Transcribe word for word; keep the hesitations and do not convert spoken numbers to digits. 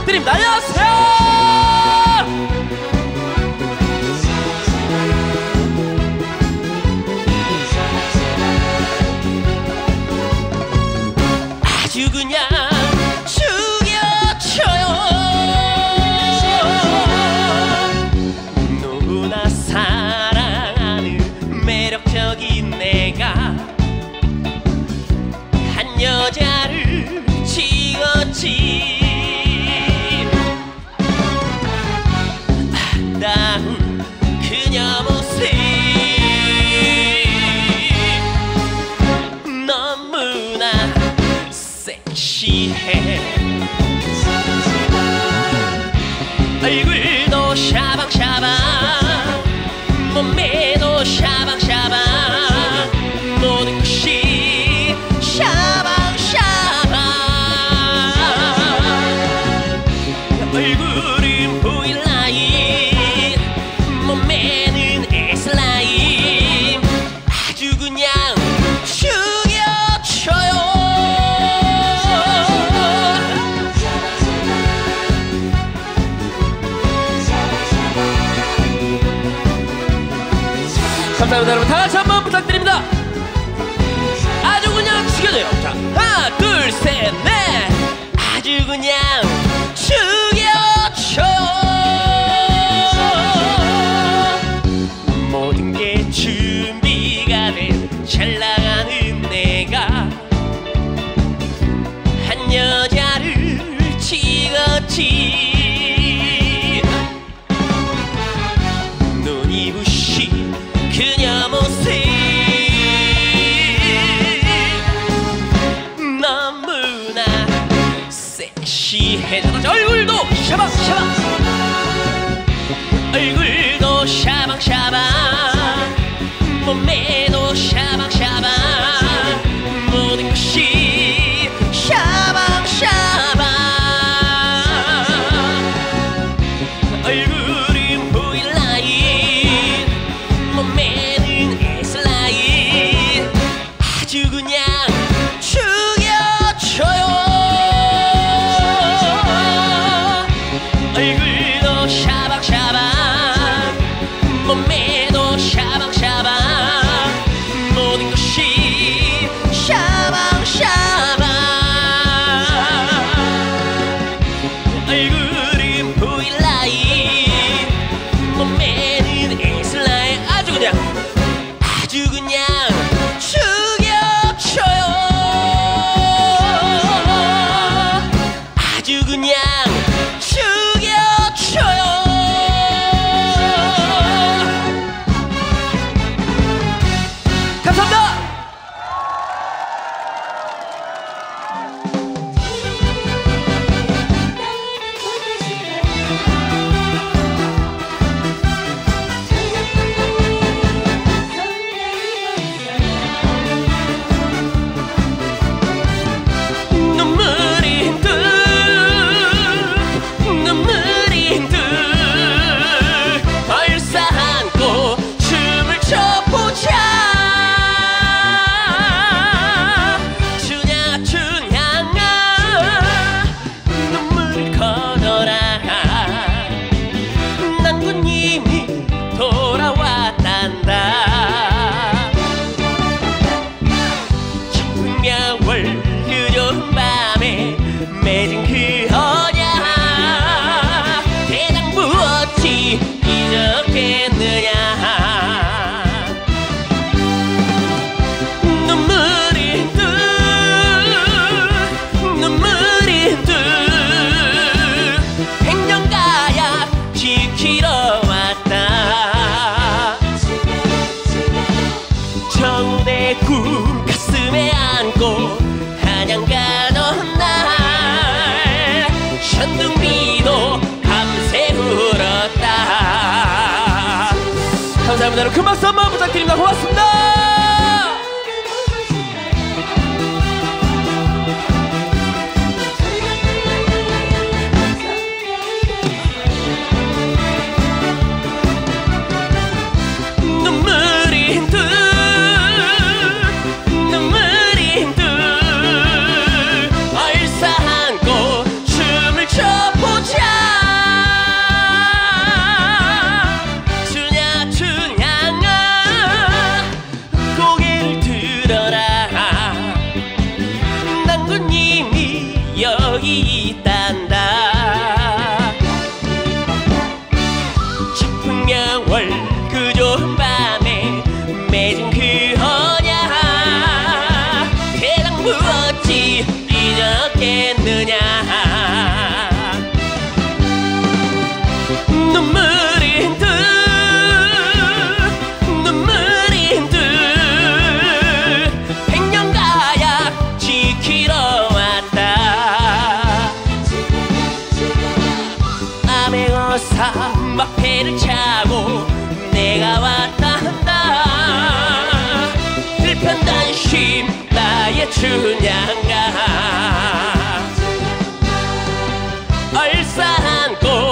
부탁드립니다. 안녕하세요. 아주 그냥 죽여줘요. 누구나 사랑하는 매력적인 내가 한 여자를 찍었지. 아름다운 그녀 모습 너무나 섹시해. 얼굴도 샤방샤방 몸매도 샤방샤방 모든 것이 샤방샤방. 얼굴은 보일라인 몸매는 S라인 아주 그냥 죽여줘요. 감사합니다. 여러분 다같이 한번 부탁드립니다. 아주 그냥 죽여줘요. 자, 하나 둘 셋 넷. 아주 그냥 죽여줘요. 모든 게 준비가 된 잘 나가는 내가 한 여자를 찍었지. 눈이 부신 그녀 모습 너무나 섹시해. 얼굴도 샤방샤방 얼굴도 샤방샤방 몸매도 샤방샤방 모든 것이 샤방샤방. 얼굴은 보일라인 몸매는 S라인 아주 그냥 죽여줘요. 얼굴도 샤방샤방 몸매도 샤방샤방 모든 것이 샤방샤방. 얼굴은 보일라인 몸매는 S라인 아주 그냥 아주 그냥 죽여줘요. 아주 그냥 죽여줘요. 감사합니다. 눈물이 흔들 눈물이 흔들 얼싸안고 춤을 춰보자. 주냐 주냐가 눈물을 걸어라. 난군님이 돌아왔단다. 청명월 그려운 밤에 맺은 그녀냐 대장 무엇이 잊었겠느냐. 눈물이 흔들 눈물이 흔들 행정가야 지키러 왔다. 정우대 꿈 가슴에 안고 한양 가던 날 천둥비도 밤새 울었다. 감사합니다. 여러분 큰 박수 한번 부탁드립니다. 고맙습니다. 눈물이 흔들 눈물이 흔들 얼싸안고 춤을 춰보자. 깊은 영월 그 좋은 밤에 맺은 그 언약 대강 무엇지 잊었겠느냐. 눈물인 듯 눈물인 듯 백년가약 지키러 왔다. 암행어사 막패를 차고 내가 왔다 한다. 일편단심 나의 춘향가 얼싸안고